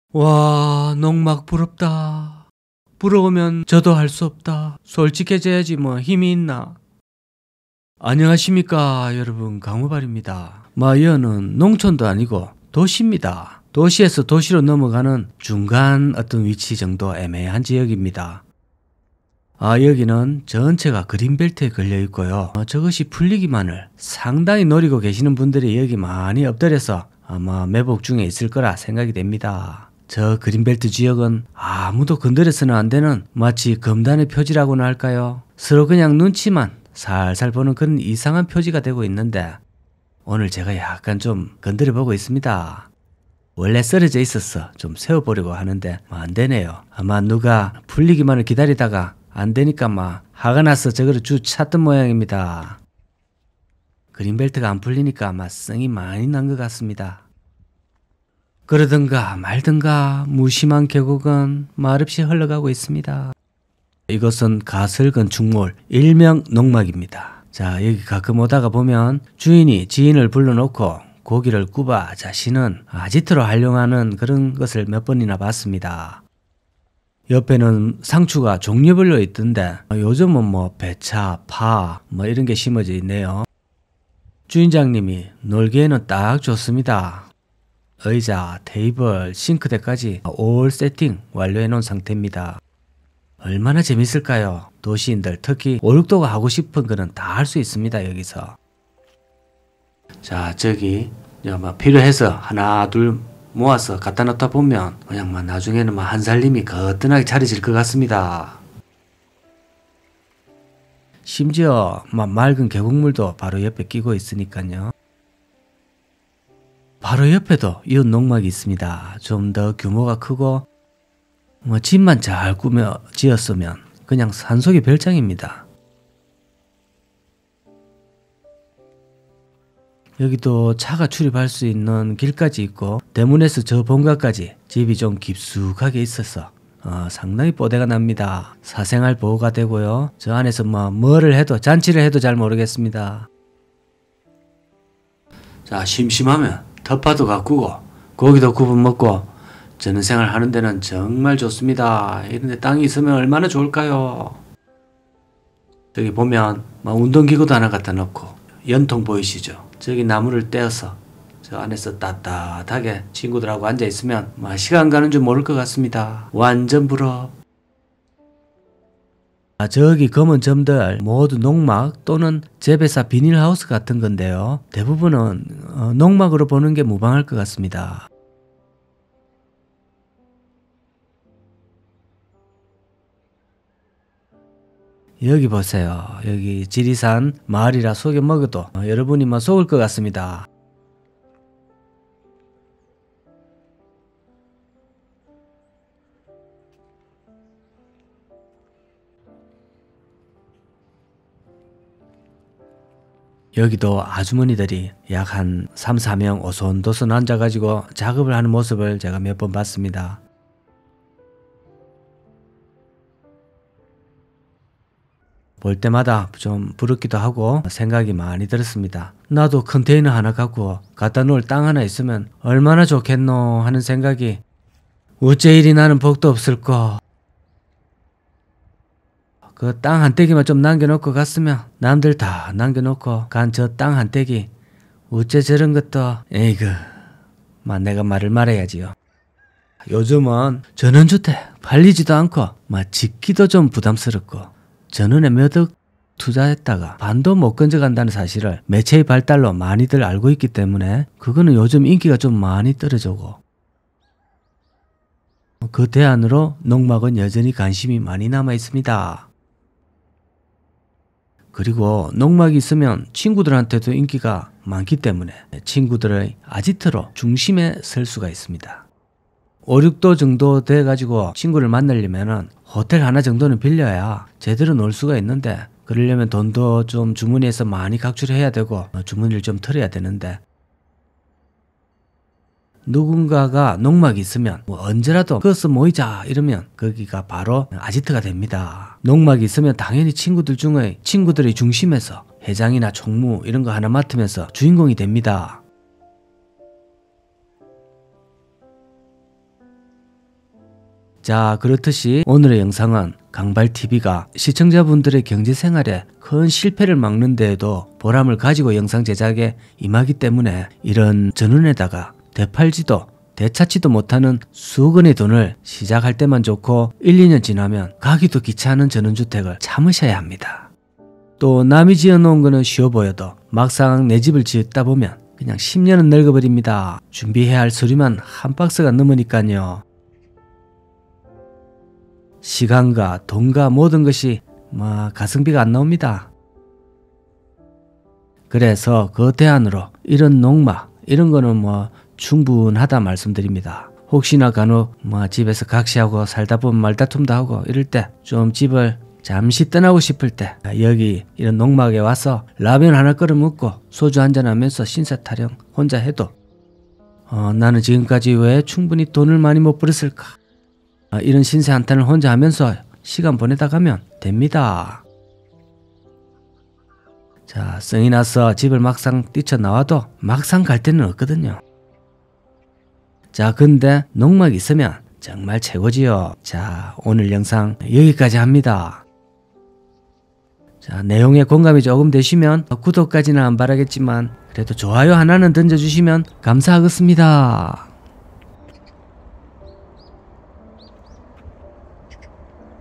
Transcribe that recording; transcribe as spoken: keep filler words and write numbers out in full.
와, 농막 부럽다. 부러우면 저도 할 수 없다. 솔직해져야지 뭐 힘이 있나. 안녕하십니까 여러분, 강우발입니다. 마이어는 농촌도 아니고 도시입니다. 도시에서 도시로 넘어가는 중간 어떤 위치 정도 애매한 지역입니다. 아, 여기는 전체가 그린벨트에 걸려 있고요. 어, 저것이 풀리기만을 상당히 노리고 계시는 분들이 여기 많이 엎드려서 아마 매복 중에 있을 거라 생각이 됩니다. 저 그린벨트 지역은 아무도 건드려서는 안 되는 마치 검단의 표지라고나 할까요? 서로 그냥 눈치만 살살 보는 그런 이상한 표지가 되고 있는데, 오늘 제가 약간 좀 건드려 보고 있습니다. 원래 썰어져 있었어 좀 세워보려고 하는데 안 되네요. 아마 누가 풀리기만을 기다리다가 안 되니까 막 화가 나서 저거를 쭉 찾던 모양입니다. 그린벨트가 안 풀리니까 아마 성이 많이 난 것 같습니다. 그러든가 말든가 무심한 계곡은 말없이 흘러가고 있습니다. 이것은 가설건 중몰 일명 농막입니다. 자, 여기 가끔 오다가 보면 주인이 지인을 불러놓고 고기를 굽어 자신은 아지트로 활용하는 그런 것을 몇 번이나 봤습니다. 옆에는 상추가 종류별로 있던데 요즘은 뭐 배차, 파 뭐 이런 게 심어져 있네요. 주인장님이 놀기에는 딱 좋습니다. 의자, 테이블, 싱크대까지 올 세팅 완료해 놓은 상태입니다. 얼마나 재밌을까요? 도시인들 특히 오륙도가 하고 싶은 거는 다 할 수 있습니다. 여기서. 자, 저기 뭐 필요해서 하나 둘 모아서 갖다 놓다 보면 그냥 막 나중에는 막 한 살림이 거뜬하게 차려질 것 같습니다. 심지어 막 맑은 계곡물도 바로 옆에 끼고 있으니까요. 바로 옆에도 이웃 농막이 있습니다. 좀 더 규모가 크고 뭐 집만 잘 꾸며 지었으면 그냥 산속의 별장입니다. 여기도 차가 출입할 수 있는 길까지 있고 대문에서 저 본가까지 집이 좀 깊숙하게 있어서 어, 상당히 뽀대가 납니다. 사생활 보호가 되고요. 저 안에서 뭐 뭐를 해도 잔치를 해도 잘 모르겠습니다. 자, 심심하면 텃밭도 가꾸고 고기도 구워 먹고 저는 생활 하는 데는 정말 좋습니다. 이런데 땅이 있으면 얼마나 좋을까요? 저기 보면 막 운동기구도 하나 갖다 놓고 연통 보이시죠? 저기 나무를 떼어서 저 안에서 따뜻하게 친구들하고 앉아 있으면 막 시간 가는 줄 모를 것 같습니다. 완전 부럽. 아, 저기 검은 점들 모두 농막 또는 재배사 비닐하우스 같은 건데요. 대부분은 어, 농막으로 보는 게 무방할 것 같습니다. 여기 보세요. 여기 지리산 마을이라 속여 먹어도 어, 여러분이 뭐 속을 것 같습니다. 여기도 아주머니들이 약 한 삼, 사 명 오손도손 앉아가지고 작업을 하는 모습을 제가 몇 번 봤습니다. 볼 때마다 좀 부럽기도 하고 생각이 많이 들었습니다. 나도 컨테이너 하나 갖고 갖다 놓을 땅 하나 있으면 얼마나 좋겠노 하는 생각이, 어째 이리 나는 복도 없을까. 그 땅 한떼기만 좀 남겨놓고 갔으면 남들 다 남겨놓고 간 저 땅 한떼기 어째 저런 것도. 에이그 마 내가 말을 말해야지요. 요즘은 전원주택 팔리지도 않고 막 짓기도 좀 부담스럽고 전원에 몇 억 투자했다가 반도 못 건져간다는 사실을 매체의 발달로 많이들 알고 있기 때문에 그거는 요즘 인기가 좀 많이 떨어지고, 그 대안으로 농막은 여전히 관심이 많이 남아 있습니다. 그리고 농막이 있으면 친구들한테도 인기가 많기 때문에 친구들의 아지트로 중심에 설 수가 있습니다. 오, 육 도 정도 돼가지고 친구를 만나려면 호텔 하나 정도는 빌려야 제대로 놀 수가 있는데, 그러려면 돈도 좀 주머니에서 많이 각출해야 되고 주머니를 좀 털어야 되는데, 누군가가 농막이 있으면 뭐 언제라도 거기서 모이자 이러면 거기가 바로 아지트가 됩니다. 농막이 있으면 당연히 친구들 중에 친구들의 중심에서 회장이나 총무 이런 거 하나 맡으면서 주인공이 됩니다. 자, 그렇듯이 오늘의 영상은 강발티비가 시청자분들의 경제생활에 큰 실패를 막는 데에도 보람을 가지고 영상 제작에 임하기 때문에 이런 전원에다가 되팔지도 되찾지도 못하는 수억원의 돈을 시작할 때만 좋고 일, 이 년 지나면 가기도 귀찮은 전원주택을 참으셔야 합니다. 또 남이 지어놓은 거는 쉬워 보여도 막상 내 집을 짓다 보면 그냥 십 년은 늙어버립니다. 준비해야 할 서류만 한 박스가 넘으니까요. 시간과 돈과 모든 것이 뭐 가성비가 안 나옵니다. 그래서 그 대안으로 이런 농막 이런 거는 뭐 충분하다 말씀드립니다. 혹시나 간혹 뭐 집에서 각시하고 살다 보면 말다툼도 하고 이럴 때 좀 집을 잠시 떠나고 싶을 때 여기 이런 농막에 와서 라면 하나 끓여 먹고 소주 한잔 하면서 신세 타령 혼자 해도 어, 나는 지금까지 왜 충분히 돈을 많이 못 벌었을까? 어, 이런 신세 한탄을 혼자 하면서 시간 보내다 가면 됩니다. 자, 성이 나서 집을 막상 뛰쳐나와도 막상 갈 데는 없거든요. 자, 근데 농막이 있으면 정말 최고지요. 자, 오늘 영상 여기까지 합니다. 자, 내용에 공감이 조금 되시면 구독까지는 안 바라겠지만 그래도 좋아요 하나는 던져주시면 감사하겠습니다.